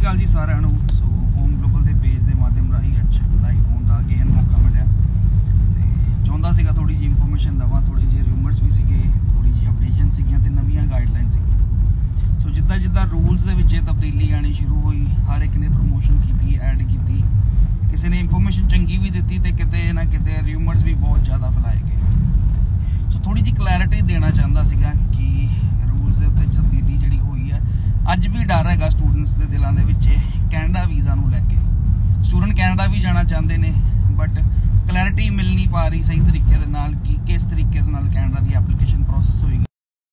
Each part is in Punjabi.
ਅਕਾਲ ਜੀ ਸਾਰਿਆਂ ਨੂੰ। ਸੋ ਹੋਮ ਗਲੋਬਲ ਦੇ ਪੇਜ ਦੇ ਮਾਧਿਅਮ ਰਾਹੀਂ ਅੱਜ ਲਾਈਵ ਹੋਣ ਦਾ ਅਗੇਨ ਮੌਕਾ ਮਿਲਿਆ ਤੇ ਚਾਹੁੰਦਾ ਸੀਗਾ ਥੋੜੀ ਜਿਹੀ ਇਨਫੋਰਮੇਸ਼ਨ ਦਵਾਂ, ਥੋੜੀ ਜਿਹੀ ਰਿਊਮਰਸ ਵੀ ਸੀਗੇ, ਥੋੜੀ ਜਿਹੀ ਅਪਡੇਸ਼ਨ ਸੀਗੀਆਂ ਤੇ ਨਵੀਆਂ ਗਾਈਡਲਾਈਨ ਸੀਗੀਆਂ। ਸੋ ਜਿੱਦਾਂ ਜਿੱਦਾਂ ਰੂਲਸ ਦੇ ਵਿੱਚ ਤਬਦੀਲੀ ਆਣੀ ਸ਼ੁਰੂ ਹੋਈ, ਹਰ ਇੱਕ ਨੇ ਪ੍ਰਮੋਸ਼ਨ ਕੀਤੀ, ਐਡ ਕੀਤੀ, ਕਿਸੇ ਨੇ ਇਨਫੋਰਮੇਸ਼ਨ ਚੰਗੀ ਵੀ ਦਿੱਤੀ ਤੇ ਕਿਤੇ ਨਾ ਕਿਤੇ ਰਿਊਮਰਸ ਵੀ ਬਹੁਤ ਜ਼ਿਆਦਾ ਫੈਲਾਏ ਗਏ। ਸੋ ਥੋੜੀ ਜਿਹੀ ਕਲੈਰਿਟੀ ਦੇਣਾ ਚਾਹੁੰਦਾ ਸੀਗਾ ਕਿ ਰੂਲਸ ਦੇ ਉੱਤੇ ਤਬਦੀਲੀ ਜਿਹੜੀ ਹੋਈ ਹੈ। ਅੱਜ ਵੀ ਡਰ ਹੈਗਾ ਸਟੂਡੈਂਟਸ ਦੇ ਦਿਲਾਂ ਦੇ ਵਿੱਚ ਕੈਨੇਡਾ ਵੀਜ਼ਾ ਨੂੰ ਲੈ ਕੇ। ਸਟੂਡੈਂਟ ਕੈਨੇਡਾ ਵੀ ਜਾਣਾ ਚਾਹੁੰਦੇ ਨੇ ਬਟ ਕਲੈਰਿਟੀ ਮਿਲ ਨਹੀਂ ਪਾ ਰਹੀ ਸਹੀ ਤਰੀਕੇ ਦੇ ਨਾਲ ਕਿ ਕਿਸ ਤਰੀਕੇ ਦੇ ਨਾਲ ਕੈਨੇਡਾ ਦੀ ਐਪਲੀਕੇਸ਼ਨ ਪ੍ਰੋਸੈਸ ਹੋਏਗੀ।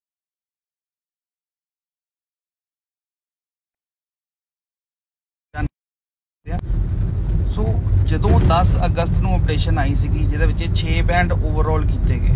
ਸੋ ਜਦੋਂ 10 ਅਗਸਤ ਨੂੰ ਅਪਡੇਸ਼ਨ ਆਈ ਸੀਗੀ ਜਿਹਦੇ ਵਿੱਚ 6 ਬੈਂਡ ਓਵਰਆਲ ਕੀਤੇ ਗਏ।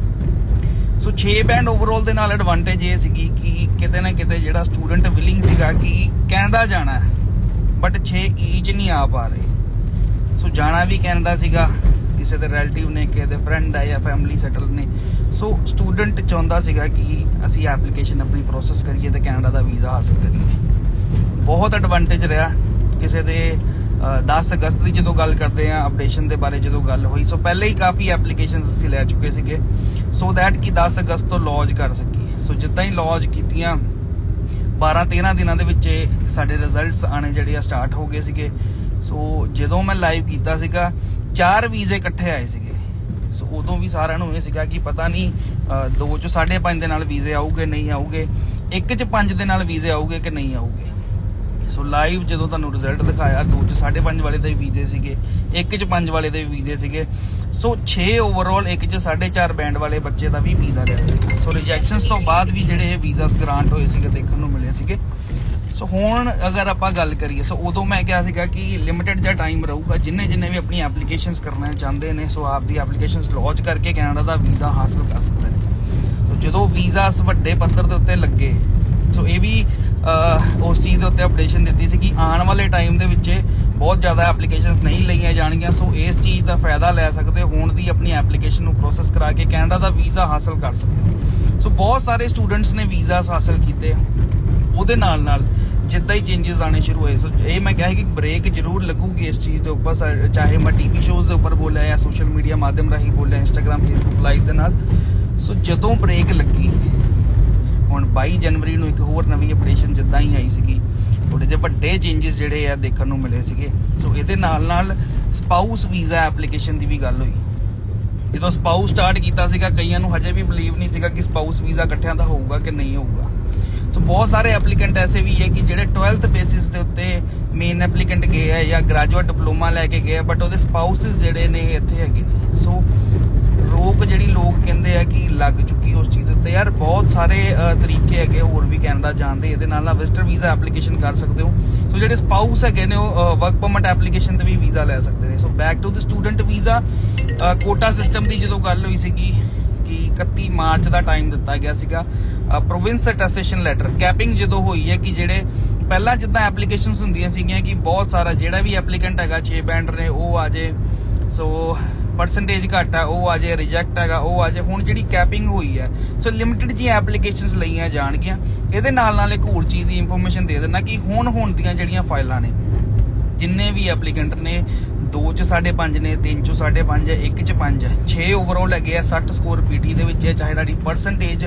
ਸੋ 6 ਬੈਂਡ ਓਵਰਆਲ ਦੇ ਨਾਲ ਐਡਵਾਂਟੇਜ ਇਹ ਸੀਗੀ ਕਿ ਕਿਤੇ ਨਾ ਕਿਤੇ ਜਿਹੜਾ ਸਟੂਡੈਂਟ ਵਿਲਿੰਗ ਸੀਗਾ ਕਿ ਕੈਨੇਡਾ ਜਾਣਾ ਬਟ 6 ਈਚ ਨਹੀਂ ਆ ਪਾ ਰਹੇ। ਸੋ ਜਾਣਾ ਵੀ ਕੈਨੇਡਾ ਸੀਗਾ, ਕਿਸੇ ਦੇ ਰਿਲੇਟਿਵ ਨੇ, ਕਿਸੇ ਦੇ ਫਰੈਂਡ ਹੈ ਜਾਂ ਫੈਮਿਲੀ ਸੈਟਲ ਨੇ। ਸੋ ਸਟੂਡੈਂਟ ਚਾਹੁੰਦਾ ਸੀਗਾ ਕਿ ਅਸੀਂ ਐਪਲੀਕੇਸ਼ਨ ਆਪਣੀ ਪ੍ਰੋਸੈਸ ਕਰੀਏ ਤੇ ਕੈਨੇਡਾ ਦਾ ਵੀਜ਼ਾ ਹਾਸਲ ਕਰੀਏ। ਬਹੁਤ ਐਡਵਾਂਟੇਜ ਰਿਹਾ। ਕਿਸੇ ਦੇ 10 ਅਗਸਤ ਦੀ ਜਦੋਂ ਗੱਲ ਕਰਦੇ ਆ ਅਪਡੇਸ਼ਨ ਦੇ ਬਾਰੇ ਜਦੋਂ ਗੱਲ ਹੋਈ, ਸੋ ਪਹਿਲੇ ਹੀ ਕਾਫੀ ਐਪਲੀਕੇਸ਼ਨਸ ਅਸੀਂ ਲੈ ਚੁੱਕੇ ਸੀਗੇ ਸੋ ਦੈਟ ਕਿ 10 ਅਗਸਤ ਤੋਂ ਲੌਂਚ ਕਰ ਸਕੀਏ। ਸੋ ਜਿੱਦਾਂ ਹੀ ਲੌਂਚ ਕੀਤੀਆਂ 12-13 ਦਿਨਾਂ ਦੇ ਵਿੱਚ ਸਾਡੇ ਰਿਜ਼ਲਟਸ ਆਣੇ ਜਿਹੜੇ ਆ ਸਟਾਰਟ ਹੋ ਗਏ ਸੀਗੇ। ਸੋ ਜਦੋਂ ਮੈਂ ਲਾਈਵ ਕੀਤਾ ਸੀਗਾ 4 ਵੀਜ਼ੇ ਇਕੱਠੇ ਆਏ ਸੀਗੇ। ਸੋ ਉਦੋਂ ਵੀ ਸਾਰਿਆਂ ਨੂੰ ਇਹ ਸੀਗਾ ਕਿ ਪਤਾ ਨਹੀਂ 2 ਚ 5.5 ਦੇ ਨਾਲ ਵੀਜ਼ੇ ਆਉਗੇ ਨਹੀਂ ਆਉਗੇ, 1 ਚ 5 ਦੇ ਨਾਲ ਵੀਜ਼ੇ ਆਉਗੇ ਕਿ ਨਹੀਂ ਆਉਗੇ। ਸੋ ਲਾਈਵ ਜਦੋਂ ਤੁਹਾਨੂੰ ਰਿਜ਼ਲਟ ਦਿਖਾਇਆ 2 ਚ 5.5 ਵਾਲੇ ਦੇ ਵੀਜ਼ੇ ਸੀਗੇ, 1 ਚ 5 ਵਾਲੇ ਦੇ ਵੀਜ਼ੇ ਸੀਗੇ। ਸੋ 6 ਓਵਰਆਲ 1 ਚ 4.5 ਬੈਂਡ ਵਾਲੇ ਬੱਚੇ ਦਾ ਵੀ ਵੀਜ਼ਾ ਲਿਆ ਸੀਗਾ। ਸੋ ਰਿਜੈਕਸ਼ਨਸ ਤੋਂ ਬਾਅਦ ਵੀ ਜਿਹੜੇ ਵੀਜ਼ਾਸ ਗ੍ਰਾਂਟ ਹੋਏ ਸੀਗੇ ਦੇਖਣ ਨੂੰ ਮਿਲੇ ਸੀਗੇ। ਸੋ ਹੁਣ ਅਗਰ ਆਪਾਂ ਗੱਲ ਕਰੀਏ, ਸੋ ਉਦੋਂ ਮੈਂ ਕਿਹਾ ਸੀਗਾ ਕਿ ਲਿਮਿਟਡ ਜਿਹਾ ਟਾਈਮ ਰਹੂਗਾ, ਜਿੰਨੇ ਵੀ ਆਪਣੀ ਐਪਲੀਕੇਸ਼ਨਸ ਕਰਨਾ ਚਾਹੁੰਦੇ ਨੇ ਸੋ ਆਪਦੀ ਐਪਲੀਕੇਸ਼ਨਸ ਲੌਂਚ ਕਰਕੇ ਕੈਨੇਡਾ ਦਾ ਵੀਜ਼ਾ ਹਾਸਲ ਕਰ ਸਕਦੇ ਨੇ। ਸੋ ਜਦੋਂ ਵੀਜ਼ਾਸ ਵੱਡੇ ਪੱਧਰ ਦੇ ਉੱਤੇ ਲੱਗੇ ਸੋ ਇਹ ਵੀ ਉਸ ਚੀਜ਼ ਦੇ ਉੱਤੇ ਅਪਡੇਸ਼ਨ ਦਿੱਤੀ ਸੀ ਕਿ ਆਉਣ ਵਾਲੇ ਟਾਈਮ ਦੇ ਵਿੱਚ ਬਹੁਤ ਜ਼ਿਆਦਾ ਐਪਲੀਕੇਸ਼ਨਸ ਨਹੀਂ ਲਈਆਂ ਜਾਣਗੀਆਂ। ਸੋ ਇਸ ਚੀਜ਼ ਦਾ ਫਾਇਦਾ ਲੈ ਸਕਦੇ ਹੋਣ ਦੀ ਆਪਣੀ ਐਪਲੀਕੇਸ਼ਨ ਨੂੰ ਪ੍ਰੋਸੈਸ ਕਰਾ ਕੇ ਕੈਨੇਡਾ ਦਾ ਵੀਜ਼ਾ ਹਾਸਲ ਕਰ ਸਕਦੇ। ਸੋ ਬਹੁਤ ਸਾਰੇ ਸਟੂਡੈਂਟਸ ਨੇ ਵੀਜ਼ਾਸ ਹਾਸਲ ਕੀਤੇ। ਉਹਦੇ ਨਾਲ ਜਿੱਦਾਂ ਹੀ ਚੇਂਜਸ ਆਣੇ ਸ਼ੁਰੂ ਹੋਏ ਸੋ ਇਹ ਮੈਂ ਕਿਹਾ ਕਿ ਬ੍ਰੇਕ ਜ਼ਰੂਰ ਲੱਗੂਗੀ ਇਸ ਚੀਜ਼ ਦੇ ਉੱਪਰ, ਚਾਹੇ ਮੈਂ ਟੀਵੀ ਸ਼ੋਜ਼ ਦੇ ਉੱਪਰ ਬੋਲਿਆ ਜਾਂ ਸੋਸ਼ਲ ਮੀਡੀਆ ਮਾਧਿਅਮ ਰਾਹੀਂ ਬੋਲਿਆ, ਇੰਸਟਾਗ੍ਰਾਮ ਫੇਸਬੁੱਕ ਲਾਈਵ ਦੇ ਨਾਲ। ਸੋ ਜਦੋਂ ਬ੍ਰੇਕ ਲੱਗੀ ਹੁਣ 22 ਜਨਵਰੀ ਨੂੰ ਇੱਕ ਹੋਰ ਨਵੀਂ ਅਪਡੇਸ਼ਨ ਜਿੱਦਾਂ ਹੀ ਆਈ ਸੀਗੀ, ਥੋੜੇ ਜਿਹੇ ਵੱਡੇ ਚੇਂਜਸ ਜਿਹੜੇ ਆ ਦੇਖਣ ਨੂੰ ਮਿਲੇ ਸੀਗੇ। ਸੋ ਇਹਦੇ ਨਾਲ ਸਪਾਊਸ ਵੀਜ਼ਾ ਐਪਲੀਕੇਸ਼ਨ ਦੀ ਵੀ ਗੱਲ ਹੋਈ। ਜਦੋਂ ਸਪਾਊਸ ਸਟਾਰਟ ਕੀਤਾ ਸੀਗਾ ਕਈਆਂ ਨੂੰ ਹਜੇ ਵੀ ਬਲੀਵ ਨਹੀਂ ਸੀਗਾ ਕਿ ਸਪਾਊਸ ਵੀਜ਼ਾ ਇਕੱਠਿਆਂ ਦਾ ਹੋਊਗਾ ਕਿ ਨਹੀਂ ਹੋਊਗਾ। ਸੋ ਬਹੁਤ ਸਾਰੇ ਐਪਲੀਕੈਂਟ ਐਸੇ ਵੀ ਹੈ ਕਿ ਜਿਹੜੇ 12th ਬੇਸਿਸ ਦੇ ਉੱਤੇ ਮੇਨ ਐਪਲੀਕੈਂਟ ਗਏ ਆ ਜਾਂ ਗ੍ਰੈਜੂਏਟ ਡਿਪਲੋਮਾ ਲੈ ਕੇ ਗਏ ਬਟ ਉਹਦੇ ਸਪਾਊਸਿਸ ਜਿਹੜੇ ਨੇ ਇੱਥੇ ਹੈਗੇ ਨੇ। ਸੋ ਰੋਕ ਜਿਹੜੀ ਲੋਕ ਕਹਿੰਦੇ ਆ ਕਿ ਲੱਗ ਚੁੱਕੀ ਉਸ ਚੀਜ਼ ਉੱਤੇ। ਯਾਰ ਬਹੁਤ ਸਾਰੇ ਤਰੀਕੇ ਹੈਗੇ ਹੋਰ ਵੀ ਕੈਨੇਡਾ ਜਾਣ ਦੇ। ਇਹਦੇ ਨਾਲ ਵਿਜ਼ਟਰ ਵੀਜ਼ਾ ਐਪਲੀਕੇਸ਼ਨ ਕਰ ਸਕਦੇ ਹੋ। ਸੋ ਜਿਹੜੇ ਸਪਾਊਸ ਹੈਗੇ ਨੇ ਉਹ ਵਰਕ ਪਰਮਿਟ ਐਪਲੀਕੇਸ਼ਨ ਤੇ ਵੀ ਵੀਜ਼ਾ ਲੈ ਸਕਦੇ ਨੇ। So back to the student visa quota system ਦੀ ਜਦੋਂ ਗੱਲ ਹੋਈ ਸੀਗੀ ਕਿ 31 ਮਾਰਚ ਦਾ ਟਾਈਮ ਦਿੱਤਾ ਗਿਆ ਸੀਗਾ। ਪ੍ਰੋਵਿੰਸ ਅਟੈਸਟੇਸ਼ਨ ਲੈਟਰ ਕੈਪਿੰਗ ਜਦੋਂ ਹੋਈ ਹੈ ਕਿ ਜਿਹੜੇ ਪਹਿਲਾਂ ਜਿੱਦਾਂ ਐਪਲੀਕੇਸ਼ਨਸ ਹੁੰਦੀਆਂ ਸੀਗੀਆਂ ਕਿ ਬਹੁਤ ਸਾਰਾ ਜਿਹੜਾ ਵੀ ਐਪਲੀਕੈਂਟ ਹੈਗਾ 6 ਬੈਂਡ ਨੇ ਉਹ ਆ ਜੇ, ਸੋ ਪਰਸੈਂਟੇਜ ਘੱਟ ਹੈ ਉਹ ਆ ਜੇ, ਰਿਜੈਕਟ ਹੈਗਾ ਉਹ ਆ ਜੇ। ਹੁਣ ਜਿਹੜੀ ਕੈਪਿੰਗ ਹੋਈ ਹੈ ਸੋ ਲਿਮਿਟਡ ਜੀ ਐਪਲੀਕੇਸ਼ਨਸ ਲਈਆਂ ਜਾਣਗੀਆਂ। ਇਹਦੇ ਨਾਲ ਇੱਕ ਹੋਰ ਚੀਜ਼ ਦੀ ਇਨਫੋਰਮੇਸ਼ਨ ਦੇ ਦੇਣਾ ਕਿ ਹੁਣ ਦੀਆਂ ਜਿਹੜੀਆਂ ਫਾਈਲਾਂ ਨੇ ਜਿੰਨੇ ਵੀ ਐਪਲੀਕੈਂਟ ਨੇ 2 ਚ 5.5 ਨੇ, 3 ਚ 5.5 ਹੈ, 1 ਚ 5 ਹੈ, 6 ਓਵਰਆਲ ਹੈਗੇ ਆ। 60 ਸਕੋਰ ਪੀਟੀ ਦੇ ਵਿੱਚ ਹੈ, ਚਾਹੇ ਤੁਹਾਡੀ ਪਰਸੈਂਟੇਜ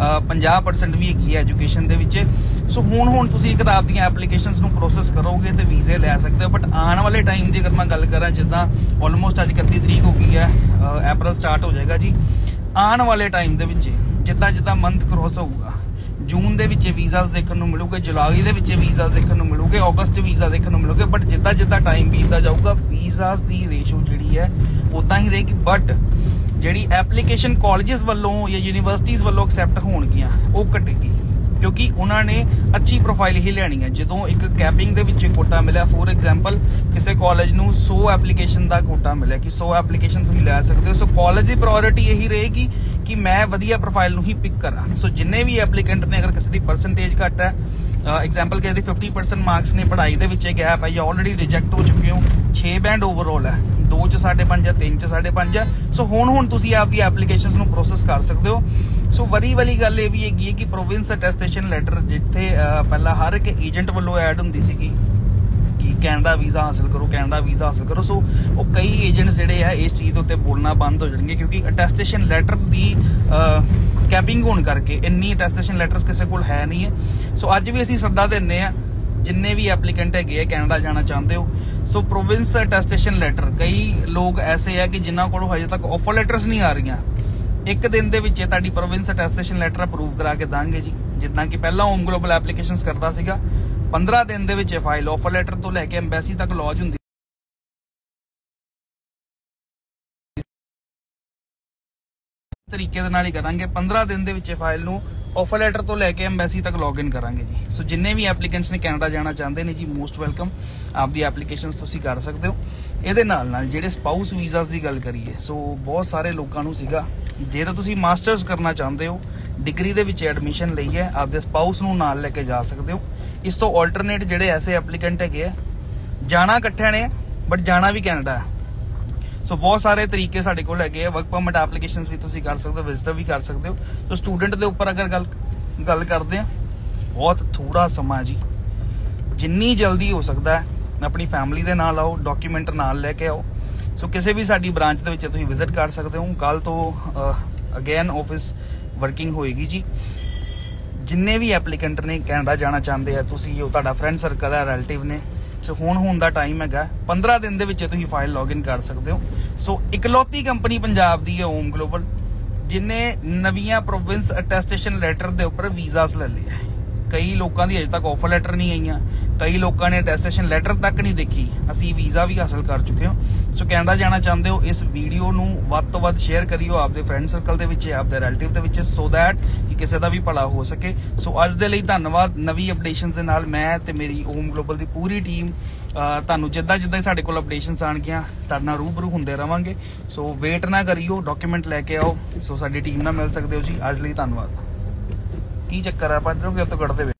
50% ਵੀ ਹੈਗੀ ਹੈ ਐਜੂਕੇਸ਼ਨ ਦੇ ਵਿੱਚ। ਸੋ ਹੁਣ ਤੁਸੀਂ ਕਿਤਾਬ ਦੀਆਂ ਐਪਲੀਕੇਸ਼ਨਸ ਨੂੰ ਪ੍ਰੋਸੈਸ ਕਰੋਗੇ ਤੇ ਵੀਜ਼ੇ ਲੈ ਸਕਦੇ ਹੋ। ਬਟ ਆਉਣ ਵਾਲੇ ਟਾਈਮ ਦੀ ਅਗਰ ਮੈਂ ਗੱਲ ਕਰਾਂ ਜਿੱਦਾਂ ਆਲਮੋਸਟ ਅੱਜ 31 ਤਰੀਕ ਹੋ ਗਈ ਹੈ, ਅਪ੍ਰੈਲ ਸਟਾਰਟ ਹੋ ਜਾਏਗਾ ਜੀ। ਆਉਣ ਵਾਲੇ ਟਾਈਮ ਦੇ ਵਿੱਚ ਜਿੱਦਾਂ ਮੰਥ ਕ੍ਰੋਸ ਹੋਊਗਾ ਜੂਨ ਦੇ ਵਿੱਚ ਵੀਜ਼ਾਸ ਦੇਖਣ ਨੂੰ ਮਿਲੂਗੇ, ਜੁਲਾਈ ਦੇ ਵਿੱਚ ਵੀਜ਼ਾ ਦੇਖਣ ਨੂੰ ਮਿਲੂਗੇ, ਅਗਸਤ 'ਚ ਵੀਜ਼ਾ ਦੇਖਣ ਨੂੰ ਮਿਲੂਗੇ। ਬਟ ਜਿੱਦਾਂ ਟਾਈਮ ਬੀਤਦਾ ਜਾਊਗਾ ਵੀਜ਼ਾਸ ਦੀ ਰੇਸ਼ੋ ਜਿਹੜੀ ਹੈ ਉਦਾਂ ਹੀ ਰਹੇਗੀ। ਬਟ ਜਿਹੜੀ ਐਪਲੀਕੇਸ਼ਨ ਕਾਲਜਸ ਵੱਲੋਂ ਜਾਂ ਯੂਨੀਵਰਸਿਟੀਜ਼ ਵੱਲੋਂ ਐਕਸੈਪਟ ਹੋਣਗੀਆਂ ਉਹ ਘਟੇਗੀ ਕਿਉਂਕਿ ਉਹਨਾਂ ਨੇ ਅੱਛੀ ਪ੍ਰੋਫਾਈਲ ਹੀ ਲੈਣੀ ਹੈ। ਜਦੋਂ ਇੱਕ ਕੈਪਿੰਗ ਦੇ ਵਿੱਚ ਕੋਟਾ ਮਿਲਿਆ, ਫੋਰ ਐਗਜ਼ਾਮਪਲ ਕਿਸੇ ਕਾਲਜ ਨੂੰ 100 ਐਪਲੀਕੇਸ਼ਨ ਦਾ ਕੋਟਾ ਮਿਲਿਆ ਕਿ 100 ਐਪਲੀਕੇਸ਼ਨ ਤੁਸੀਂ ਲੈ ਸਕਦੇ ਹੋ। ਸੋ ਕਾਲਜ ਦੀ ਪ੍ਰਾਇੋਰਟੀ ਇਹੀ ਰਹੇਗੀ ਕਿ ਮੈਂ ਵਧੀਆ ਪ੍ਰੋਫਾਈਲ ਨੂੰ ਹੀ ਪਿਕ ਕਰਾਂ। ਸੋ ਜਿੰਨੇ ਵੀ ਐਪਲੀਕੈਂਟ ਨੇ ਅਗਰ ਕਿਸੇ ਦੀ ਪਰਸੈਂਟੇਜ ਘੱਟ ਹੈ, ਐਗਜ਼ਾਮਪਲ ਕਿਸੇ ਦੀ 50% ਮਾਰਕਸ ਨੇ, ਪੜ੍ਹਾਈ ਦੇ ਵਿੱਚ ਗੈਪ ਹੈ ਜਾਂ ਆਲਰੇਡੀ ਰਿਜੈਕਟ ਹੋ ਚੁੱਕੇ ਹੋ, 6 ਬੈਂਡ ਓਵਰਆਲ ਹੈ, 2 ਚ 5.5 ਹੈ, 3 ਚ 5.5 ਹੈ। ਸੋ ਹੁਣ ਤੁਸੀਂ ਆਪਦੀ ਐਪਲੀਕੇਸ਼ਨਸ ਨੂੰ ਪ੍ਰੋਸੈਸ ਕਰ ਸਕਦੇ ਹੋ। ਸੋ ਵਰੀ ਵਾਲੀ ਗੱਲ ਇਹ ਵੀ ਹੈਗੀ ਹੈ ਕਿ ਪ੍ਰੋਵਿੰਸ ਅਟੈਸਟੇਸ਼ਨ ਲੈਟਰ ਜਿੱਥੇ ਪਹਿਲਾਂ ਹਰ ਇੱਕ ਏਜੰਟ ਵੱਲੋਂ ਐਡ ਹੁੰਦੀ ਸੀਗੀ कि कैनेडा वीज़ा हासिल करो, कैनेडा वीज़ा हासिल करो। सो वो कई एजेंट्स जिहड़े आ इस चीज़ उत्ते बोलना बंद हो जाएंगे, क्योंकि अटैस्टेशन लैटर की कैपिंग होने करके इन्नी अटैस्टेशन लैटर्स किसी कोल है नहीं है। सो अज भी असीं सद्दा दिंदे आ जिन्ने भी एप्लीकेंट है कैनेडा जाना चाहते हो, सो प्रोविंस अटैस्टेशन लैटर, कई लोग ऐसे है कि जिन्हों को हजे तक ऑफर लैटर्स नहीं आ रही, एक दिन दे विच तुहाडी प्रोविंस अटैस्टेशन लैटर अप्रूव करा के दांगे जी। जिद्दां कि पहला होम ग्लोबल एप्लीकेशनस करता सीगा, 15 दिन दे विच फाइल ऑफर लैटर तो लैके एम्बैसी तक लॉज हुंदी तरीके दे नाल ही करांगे। 15 दिन दे विच फाइल नूं ऑफर लैटर तो लैके एम्बैसी तक लॉग इन करांगे जी। सो जिन्ने भी एप्लीकेंट्स ने कैनेडा जाना चाहते हैं जी, मोस्ट वेलकम, आपदी एप्लीकेशनस तुसीं कर सकते हो। ਇਹਦੇ ਨਾਲ ਜਿਹੜੇ ਸਪਾਊਸ ਵੀਜ਼ਾਸ ਦੀ ਗੱਲ ਕਰੀਏ, ਸੋ ਬਹੁਤ ਸਾਰੇ ਲੋਕਾਂ ਨੂੰ ਸੀਗਾ, ਜੇ ਤਾਂ ਤੁਸੀਂ ਮਾਸਟਰਸ ਕਰਨਾ ਚਾਹੁੰਦੇ ਹੋ, ਡਿਗਰੀ ਦੇ ਵਿੱਚ ਐਡਮਿਸ਼ਨ ਲਈ ਹੈ, ਆਪਦੇ ਸਪਾਊਸ ਨੂੰ ਨਾਲ ਲੈ ਕੇ ਜਾ ਸਕਦੇ ਹੋ। ਇਸ ਤੋਂ ਆਲਟਰਨੇਟ ਜਿਹੜੇ ਐਸੇ ਐਪਲੀਕੈਂਟ ਹੈਗੇ ਆ, ਜਾਣਾ ਇਕੱਠਿਆਂ ਨੇ ਬਟ ਜਾਣਾ ਵੀ ਕੈਨੇਡਾ ਹੈ। ਸੋ ਬਹੁਤ ਸਾਰੇ ਤਰੀਕੇ ਸਾਡੇ ਕੋਲ ਹੈਗੇ ਆ। ਵਰਕ ਪਰਮਿਟ ਐਪਲੀਕੇਸ਼ਨਸ ਵੀ ਤੁਸੀਂ ਕਰ ਸਕਦੇ ਹੋ, ਵਿਜ਼ਿਟਰ ਵੀ ਕਰ ਸਕਦੇ ਹੋ। ਸੋ ਸਟੂਡੈਂਟ ਦੇ ਉੱਪਰ ਅਗਰ ਗੱਲ ਕਰਦੇ ਆ, ਬਹੁਤ ਥੋੜਾ ਸਮਾਂ ਜੀ, ਜਿੰਨੀ ਜਲਦੀ ਹੋ ਸਕਦਾ ਹੈ अपनी फैमिली के नाल आओ, डॉक्यूमेंट नाल लैके आओ। सो किसी भी साडी ब्रांच दे विच तुसीं विजिट कर सकते हो। कल तो अगेन ऑफिस वर्किंग होएगी जी। जिन्ने भी एप्लीकेंट ने कैनेडा जाना चाहते हैं, तुसीं जो तुहाडा फ्रेंड सर्कल है, रिलेटिव ने, सो हुण दा टाइम हैगा, 15 दिन दे विच तुसीं फाइल लॉग इन कर सकते हो। सो इकलौती कंपनी पंजाब दी है होम ग्लोबल, जिन्ने नवीं प्रोविंस अटैस्टेशन लैटर दे उपर वीज़ास ले लिए। कई लोगों की अजे तक ऑफर लैटर नहीं आई, कई लोगों ने अटैस्टेशन लैटर तक नहीं देखी, असी वीज़ा भी हासिल कर चुके हो। सो कैनेडा जाना चाहते हो, इस वीडियो नूं वध तो वध शेयर करियो आपके फ्रेंड सर्कल दे विच, आपके relative they which, so that कि किसी का भी भला हो सके। सो अज दे लई धन्नवाद। नवी अपडेशनस दे नाल मैं ते मेरी होम ग्लोबल की पूरी टीम तुहानूं जिद्दां जिद्दां साडे कोल अपडेशनस आणगीਆਂ तुहाडे नाल रूबरू हुंदे रहांगे। सो वेट ना करियो, डॉक्यूमेंट लैके आओ। सो साडी टीम नाल मिल सकदे हो जी। अज लई धन्नवाद। की चक्कर है, आप इधरों कि उत्तों कटदे